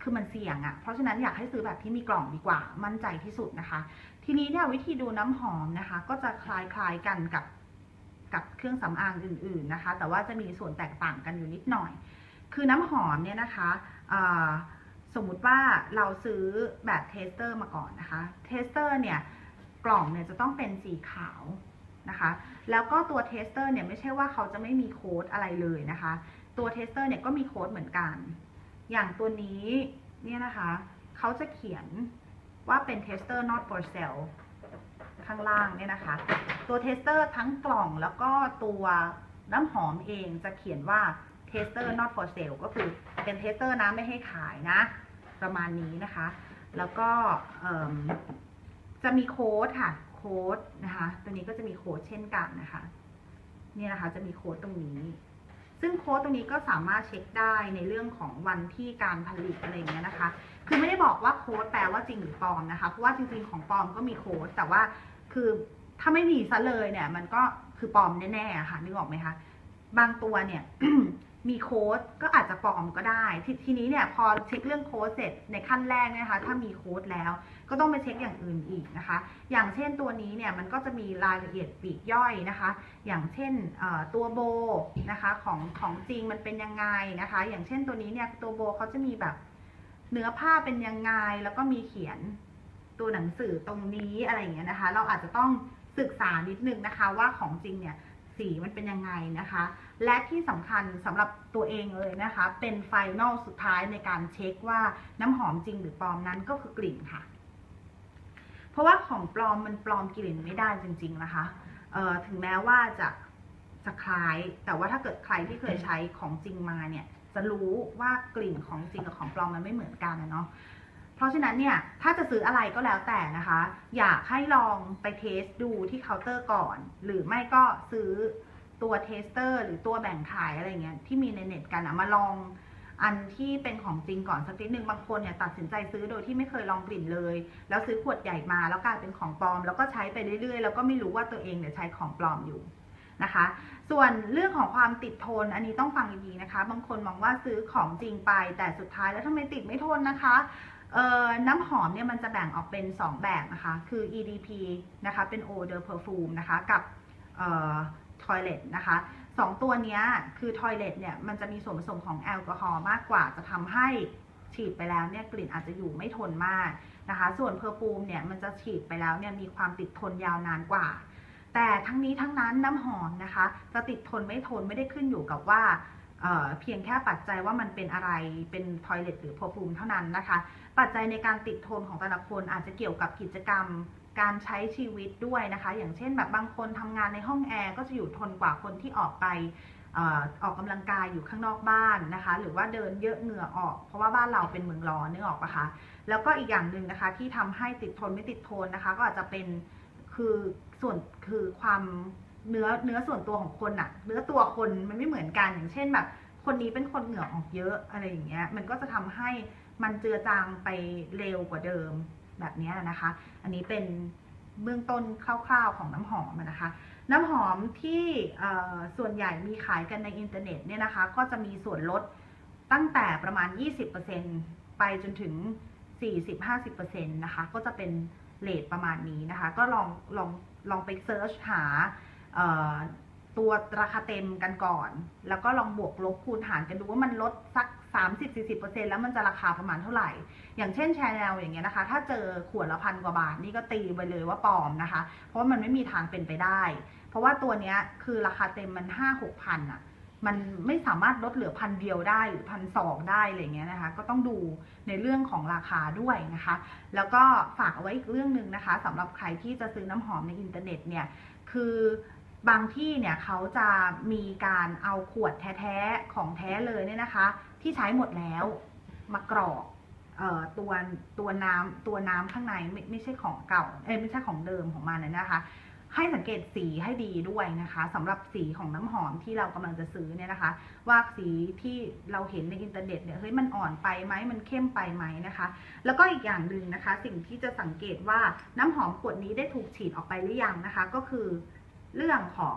คือมันเสี่ยงอะ่ะเพราะฉะนั้นอยากให้ซื้อแบบที่มีกล่องดีกว่ามั่นใจที่สุดนะคะทีนี้เนี่ยวิธีดูน้ำหอมนะคะก็จะคล้ายๆกันกับกับเครื่องสำอางอื่นๆนะคะแต่ว่าจะมีส่วนแตกต่างกันอยู่นิดหน่อยคือน้ำหอมเนี่ยนะคะสมมุติว่าเราซื้อแบบเทสเตอร์มาก่อนนะคะเทสเตอร์เนี่ยกล่องเนี่ยจะต้องเป็นสีขาวนะคะแล้วก็ตัวเทสเตอร์เนี่ยไม่ใช่ว่าเขาจะไม่มีโค้ดอะไรเลยนะคะตัวเทสเตอร์เนี่ยก็มีโค้ดเหมือนกันอย่างตัวนี้เนี่ยนะคะเขาจะเขียนว่าเป็น tester not for sale ข้างล่างเนี่ยนะคะตัวเทสเตอร์ทั้งกล่องแล้วก็ตัวน้ำหอมเองจะเขียนว่า tester not for sale ก็คือเป็นเทสเตอร์นะไม่ให้ขายนะประมาณนี้นะคะแล้วก็จะมีโค้ดค่ะโค้ดนะคะตัวนี้ก็จะมีโค้ดเช่นกันนะคะเนี่ยนะคะจะมีโค้ดตรงนี้ซึ่งโค้ดตรงนี้ก็สามารถเช็คได้ในเรื่องของวันที่การผลิตอะไรอย่างเงี้ยนะคะคือไม่ได้บอกว่าโค้ดแปลว่าจริงหรือปลอมนะคะเพราะว่าจริงๆของปลอมก็มีโค้ดแต่ว่าคือถ้าไม่มีซะเลยเนี่ยมันก็คือปลอมแน่ๆค่ะนึกออกไหมคะบางตัวเนี่ย มีโค้ดก็อาจจะปลอมก็ได้ททีนี้เนี่ยพอเช็คเรื่องโค้ดเสร็จในขั้นแรกนะคะถ้ามีโค้ดแล้วก็ต้องไปเช็คอย่างอื่นอีกนะคะอย่างเช่นตัวนี้เนี่ยมันก็จะมีรายละเอียดปลีกย่อยนะคะอย่างเช่นตัวโบนะคะของของจริงมันเป็นยังไงนะคะอย่างเช่นตัวนี้เนี่ยตัวโบเขาจะมีแบบเนื้อผ้าเป็นยังไงแล้วก็มีเขียนตัวหนังสือตรงนี้อะไรอย่างเงี้ยนะคะเราอาจจะต้องศึกษานิดนึงนะคะว่าของจริงเนี่ยสีมันเป็นยังไงนะคะและที่สำคัญสำหรับตัวเองเลยนะคะเป็นไฟนอลสุดท้ายในการเช็คว่าน้ำหอมจริงหรือปลอมนั้นก็คือกลิ่นค่ะเพราะว่าของปลอมมันปลอมกลิ่นไม่ได้จริงๆนะคะเอ่อถึงแม้ว่าจะจะคล้ายแต่ว่าถ้าเกิดใครที่เคยใช้ของจริงมาเนี่ยจะรู้ว่ากลิ่นของจริงกับของปลอมมันไม่เหมือนกันนะเนาะเพราะฉะนั้นเนี่ยถ้าจะซื้ออะไรก็แล้วแต่นะคะอยากให้ลองไปเทสดูที่เคาน์เตอร์ก่อนหรือไม่ก็ซื้อตัวเทสเตอร์หรือตัวแบ่งขายอะไรเงี้ยที่มีในเน็ตกันอะมาลองอันที่เป็นของจริงก่อนสักนิดนึงบางคนเนี่ยตัดสินใจซื้อโดยที่ไม่เคยลองกลิ่นเลยแล้วซื้อขวดใหญ่มาแล้วกลายเป็นของปลอมแล้วก็ใช้ไปเรื่อยๆแล้วก็ไม่รู้ว่าตัวเองเนี่ยใช้ของปลอมอยู่นะคะส่วนเรื่องของความติดทนอันนี้ต้องฟังดีๆนะคะบางคนมองว่าซื้อของจริงไปแต่สุดท้ายแล้วทำไมติดไม่ทนนะคะเอ่อน้ำหอมเนี่ยมันจะแบ่งออกเป็นสองแบบนะคะคือ อี ดี พี นะคะเป็น Odor Perfume นะคะกับเอ่อ Toilet นะคะสองตัวนี้คือ Toilet เนี่ยมันจะมีส่วนผสมของแอลกอฮอล์มากกว่าจะทำให้ฉีดไปแล้วเนี่ยกลิ่นอาจจะอยู่ไม่ทนมากนะคะส่วน Perfume เนี่ยมันจะฉีดไปแล้วเนี่ยมีความติดทนยาวนานกว่าแต่ทั้งนี้ทั้งนั้นน้ำหอมนะคะจะติดทนไม่ทนไม่ได้ขึ้นอยู่กับว่าเอ่อเพียงแค่ปัจจัยว่ามันเป็นอะไรเป็น Toilet หรือ Perfume เท่านั้นนะคะปัจจัยในการติดทนของแต่ละคนอาจจะเกี่ยวกับกิจกรรมการใช้ชีวิตด้วยนะคะอย่างเช่นแบบบางคนทำงานในห้องแอร์ก็จะอยู่ทนกว่าคนที่ออกไปออกกำลังกายอยู่ข้างนอกบ้านนะคะหรือว่าเดินเยอะเหงื่อออกเพราะว่าบ้านเราเป็นเมืองร้อนนึกออกปะคะแล้วก็อีกอย่างหนึ่งนะคะที่ทำให้ติดทนไม่ติดทนนะคะก็อาจจะเป็นคือส่วนคือความเนื้อเนื้อส่วนตัวของคนอะเนื้อตัวคนมันไม่เหมือนกันอย่างเช่นแบบคนนี้เป็นคนเหงื่อออกเยอะอะไรอย่างเงี้ยมันก็จะทำให้มันเจือจางไปเร็วกว่าเดิมแบบนี้นะคะอันนี้เป็นเบื้องต้นคร่าวๆของน้ำหอมนะคะน้ำหอมที่ส่วนใหญ่มีขายกันในอินเทอร์เน็ตเนี่ยนะคะก็จะมีส่วนลดตั้งแต่ประมาณ ยี่สิบเปอร์เซ็นต์ ไปจนถึง สี่สิบถึงห้าสิบเปอร์เซ็นต์ นะคะก็จะเป็นเรทประมาณนี้นะคะก็ลองลองลองไปเซิร์ชหาตัวราคาเต็มกันก่อนแล้วก็ลองบวกลบคูณหารกันดูว่ามันลดสัก สามสิบถึงสี่สิบเปอร์เซ็นต์ แล้วมันจะราคาประมาณเท่าไหร่อย่างเช่น Chanel อย่างเงี้ยนะคะถ้าเจอขวดละพันกว่าบาทนี่ก็ตีไปเลยว่าปลอมนะคะเพราะว่ามันไม่มีทางเป็นไปได้เพราะว่าตัวเนี้ยคือราคาเต็มมัน ห้าหกพันอ่ะมันไม่สามารถลดเหลือพันเดียวได้หรือพันสองได้อะไรเงี้ยนะคะก็ต้องดูในเรื่องของราคาด้วยนะคะแล้วก็ฝากเอาไว้อีกเรื่องหนึ่งนะคะสำหรับใครที่จะซื้อน้ำหอมในอินเทอร์เน็ตเนี่ยคือบางที่เนี่ยเขาจะมีการเอาขวดแท้ๆของแท้เลยเนี่ยนะคะที่ใช้หมดแล้วมากรอกเอ่อตัวตัวน้ำตัวน้ำข้างในไม่ไม่ใช่ของเก่าเอ้ยไม่ใช่ของเดิมของมันนะคะให้สังเกตสีให้ดีด้วยนะคะสำหรับสีของน้ำหอมที่เรากำลังจะซื้อเนี่ยนะคะว่าสีที่เราเห็นในอินเทอร์เน็ตเนี่ยเฮ้ยมันอ่อนไปไหมมันเข้มไปไหมนะคะแล้วก็อีกอย่างหนึ่งนะคะสิ่งที่จะสังเกตว่าน้ำหอมขวดนี้ได้ถูกฉีดออกไปหรือยังนะคะก็คือเรื่องของ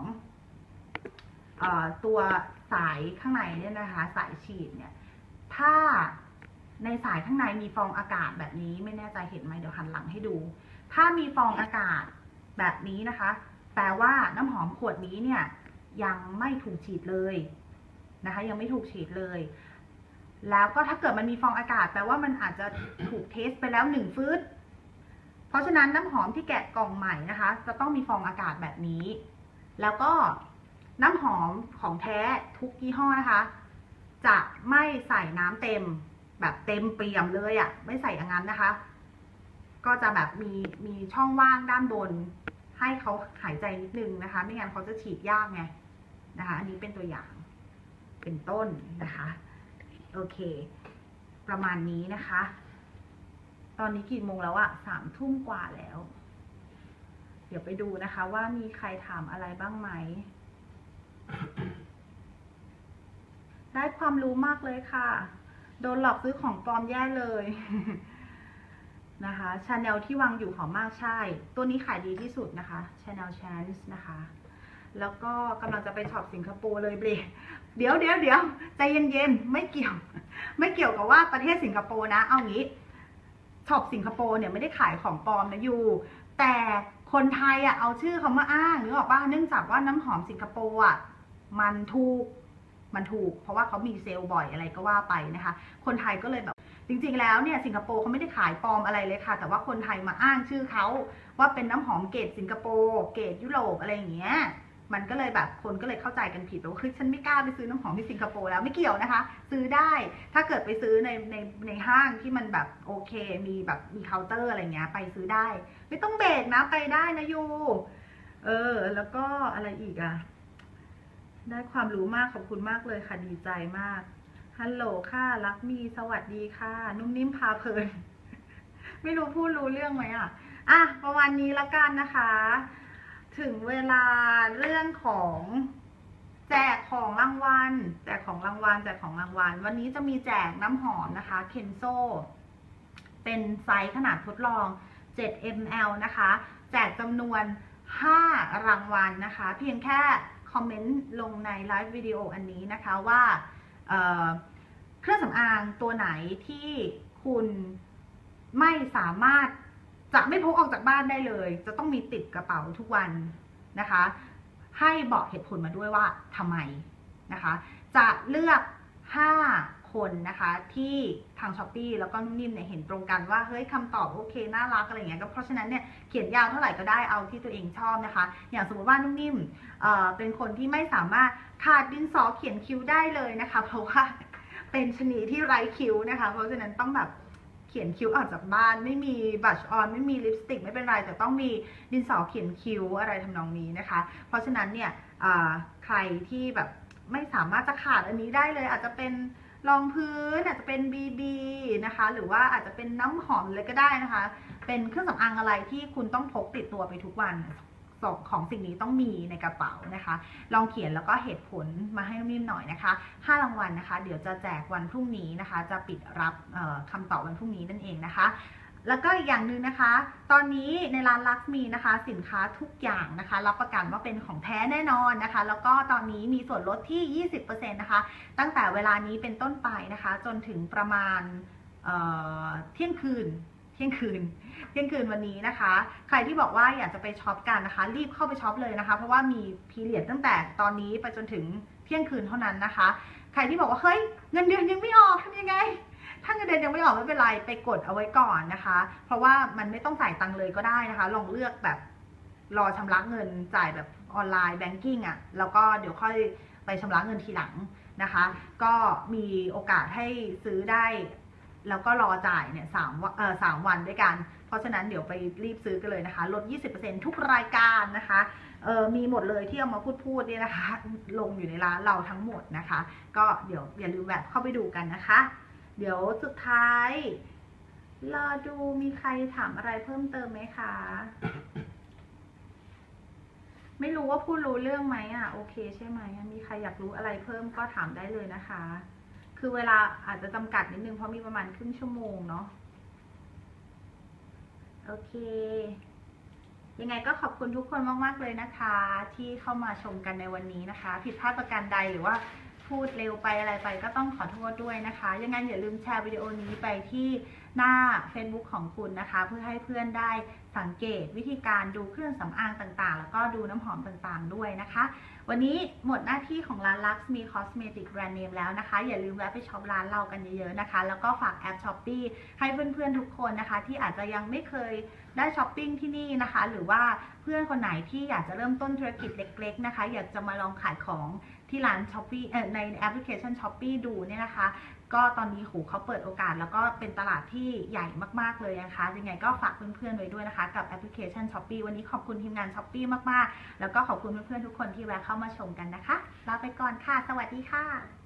เอ่อตัวสายข้างในเนี่ยนะคะสายฉีดเนี่ยถ้าในสายข้างในมีฟองอากาศแบบนี้ไม่แน่ใจเห็นไหมเดี๋ยวหันหลังให้ดูถ้ามีฟองอากาศแบบนี้นะคะแปลว่าน้ำหอมขวดนี้เนี่ยยังไม่ถูกฉีดเลยนะคะยังไม่ถูกฉีดเลยแล้วก็ถ้าเกิดมันมีฟองอากาศแปลว่ามันอาจจะถูกเทสไปแล้วหนึ่งฟืดเพราะฉะนั้นน้ำหอมที่แกะกล่องใหม่นะคะจะต้องมีฟองอากาศแบบนี้แล้วก็น้ำหอมของแท้ทุกยี่ห้อนะคะจะไม่ใส่น้ำเต็มแบบเต็มเปี่ยมเลยอะ่ะไม่ใส่อย่างนั้นนะคะก็จะแบบมีมีช่องว่างด้านบนให้เขาหายใจนิดนึงนะคะไม่งั้นเขาจะฉีดยากไงนะคะอันนี้เป็นตัวอย่างเป็นต้นนะคะโอเคประมาณนี้นะคะตอนนี้กี่โมงแล้วอะสามทุ่มกว่าแล้วเดี๋ยวไปดูนะคะว่ามีใครถามอะไรบ้างไหม ได้ความรู้มากเลยค่ะโดนหลอกซื้อของปลอมแย่เลย นะคะชาแนลที่วางอยู่ของมากใช่ตัวนี้ขายดีที่สุดนะคะ Chanel Chance นะคะแล้วก็กำลังจะไปช็อปสิงคโปร์เลยเบรเดี๋ยวเดี๋ยวเดี๋ยวใจเย็นๆไม่เกี่ยวไม่เกี่ยวกับว่าประเทศสิงคโปร์นะเอางี้ช็อปสิงคโปร์เนี่ยไม่ได้ขายของปลอมนะอยู่แต่คนไทยอ่ะเอาชื่อเขามาอ้างหรือบอกว่าเนื่องจากว่าน้ำหอมสิงคโปร์อ่ะมันถูกมันถูกเพราะว่าเขามีเซลล์บ่อยอะไรก็ว่าไปนะคะคนไทยก็เลยแบบจริงๆแล้วเนี่ยสิงคโปร์เขาไม่ได้ขายปลอมอะไรเลยค่ะแต่ว่าคนไทยมาอ้างชื่อเขาว่าเป็นน้ำหอมเกรดสิงคโปร์เกรดยุโรปอะไรอย่างเงี้ยมันก็เลยแบบคนก็เลยเข้าใจกันผิดว่าคือฉันไม่กล้าไปซื้อน้ำหอมที่สิงคโปร์แล้วไม่เกี่ยวนะคะซื้อได้ถ้าเกิดไปซื้อในในในห้างที่มันแบบโอเคมีแบบมีเคาน์เตอร์อะไรเงี้ยไปซื้อได้ไม่ต้องเบรกนะไปได้นะยูเออแล้วก็อะไรอีกอะได้ความรู้มากขอบคุณมากเลยค่ะดีใจมากฮัลโหลค่ะรักมีสวัสดีค่ะนุ่มนิ่มพาเพลิน ไม่รู้พูดรู้เรื่องไหมอ่ะอ่ะประมาณนี้ละกันนะคะถึงเวลาเรื่องของแจกของรางวัลแจกของรางวัลแจกของรางวัลวันนี้จะมีแจกน้ำหอมนะคะเคนโซเป็นไซส์ขนาดทดลองเจ็ดมิลลิลิตร นะคะแจกจำนวนห้ารางวัลนะคะเพียงแค่คอมเมนต์ลงในไลฟ์วิดีโออันนี้นะคะว่าเเครื่องสำอางตัวไหนที่คุณไม่สามารถจะไม่พกออกจากบ้านได้เลยจะต้องมีติดกระเป๋าทุกวันนะคะให้บอกเหตุผลมาด้วยว่าทำไมนะคะจะเลือกห้าคนนะคะที่ทาง Shopee แล้วก็นุ่มนิ่มเนี่ยเห็นตรงกันว่าเฮ้ยคำตอบโอเคน่ารักอะไรอย่างเงี้ยก็เพราะฉะนั้นเนี่ยเขียนยาวเท่าไหร่ก็ได้เอาที่ตัวเองชอบนะคะอย่างสมมติว่านุ่มนิ่มเอ่อเป็นคนที่ไม่สามารถขาดดินสอเขียนคิ้วได้เลยนะคะเพราะว่าเป็นชนีที่ไร้คิ้วนะคะเพราะฉะนั้นต้องแบบเขียนคิ้วออกจากบ้านไม่มีบัชออนไม่มีลิปสติกไม่เป็นไรแต่ต้องมีดินสอเขียนคิ้วอะไรทำนองนี้นะคะเพราะฉะนั้นเนี่ยใครที่แบบไม่สามารถจะขาดอันนี้ได้เลยอาจจะเป็นรองพื้นอาจจะเป็น บี บี นะคะหรือว่าอาจจะเป็นน้ำหอมเลยก็ได้นะคะเป็นเครื่องสำอางอะไรที่คุณต้องพกติดตัวไปทุกวันของสิ่งนี้ต้องมีในกระเป๋านะคะลองเขียนแล้วก็เหตุผลมาให้นิ่มหน่อยนะคะห้ารางวัลนะคะเดี๋ยวจะแจกวันพรุ่งนี้นะคะจะปิดรับคำตอบวันพรุ่งนี้นั่นเองนะคะแล้วก็อีกอย่างหนึ่งนะคะตอนนี้ในร้านลักซ์มีนะคะสินค้าทุกอย่างนะคะรับประกันว่าเป็นของแท้แน่นอนนะคะแล้วก็ตอนนี้มีส่วนลดที่ ยี่สิบเปอร์เซ็นต์ นะคะตั้งแต่เวลานี้เป็นต้นไปนะคะจนถึงประมาณ เ, เที่ยงคืนเที่ยงคืนเที่ยงคืนวันนี้นะคะใครที่บอกว่าอยากจะไปช็อปกันนะคะรีบเข้าไปช็อปเลยนะคะเพราะว่ามีพีเรียดตั้งแต่ตอนนี้ไปจนถึงเที่ยงคืนเท่านั้นนะคะใครที่บอกว่าเฮ้ยเงินเดือนยังไม่ออกทำยังไงถ้าเงินเดือนยังไม่ออกไม่เป็นไรไปกดเอาไว้ก่อนนะคะเพราะว่ามันไม่ต้องจ่ายตังค์เลยก็ได้นะคะลองเลือกแบบรอชำระเงินจ่ายแบบออนไลน์แบงกิ้งอ่ะแล้วก็เดี๋ยวค่อยไปชำระเงินทีหลังนะคะก็มีโอกาสให้ซื้อได้แล้วก็รอจ่ายเนี่ยสามเอ่อสามวันด้วยกันเพราะฉะนั้นเดี๋ยวไปรีบซื้อกันเลยนะคะลด ยี่สิบเปอร์เซ็นต์ ทุกรายการนะคะเออมีหมดเลยที่เอามาพูดพูดเนี่ยนะคะลงอยู่ในร้านเราทั้งหมดนะคะก็เดี๋ยวอย่าลืมแบบเข้าไปดูกันนะคะเดี๋ยวสุดท้ายรอดูมีใครถามอะไรเพิ่มเติมไหมคะ ไม่รู้ว่าพูดรู้เรื่องไหมอ่ะโอเคใช่ไหมมีใครอยากรู้อะไรเพิ่มก็ถามได้เลยนะคะคือเวลาอาจจะจำกัดนิดนึงเพราะมีประมาณครึ่งชั่วโมงเนาะโอเคยังไงก็ขอบคุณทุกคนมากๆเลยนะคะที่เข้ามาชมกันในวันนี้นะคะผิดพลาดประการใดหรือว่าพูพูดเร็วไปอะไรไปก็ต้องขอโทษด้วยนะคะยังไงอย่าลืมแชร์วิดีโอนี้ไปที่หน้า Facebook ของคุณนะคะเพื่อให้เพื่อนได้สังเกตวิธีการดูเครื่องสำอางต่างๆแล้วก็ดูน้ำหอมต่างๆด้วยนะคะวันนี้หมดหน้าที่ของร้าน Laxmi Cosmetic Brand Name แล้วนะคะอย่าลืมแวะไปช็อปร้านเรากันเยอะๆนะคะแล้วก็ฝากแอป Shopee ให้เพื่อนๆทุกคนนะคะที่อาจจะยังไม่เคยได้ช้อปปิ้งที่นี่นะคะหรือว่าเพื่อนคนไหนที่อยากจะเริ่มต้นธุรกิจเล็กๆนะคะอยากจะมาลองขายของที่ร้าน Shopee เอ่อในแอปพลิเคชัน Shopee ดูเนี่ยนะคะก็ตอนนี้หูเขาเปิดโอกาสแล้วก็เป็นตลาดที่ใหญ่มากๆเลยนะคะยังไงก็ฝากเพื่อนๆไว้ด้วยนะคะกับแอปพลิเคชัน Shopee วันนี้ขอบคุณทีมงาน Shopee มากๆแล้วก็ขอบคุณเพื่อนๆทุกคนที่แวะเข้ามาชมกันนะคะลาไปก่อนค่ะสวัสดีค่ะ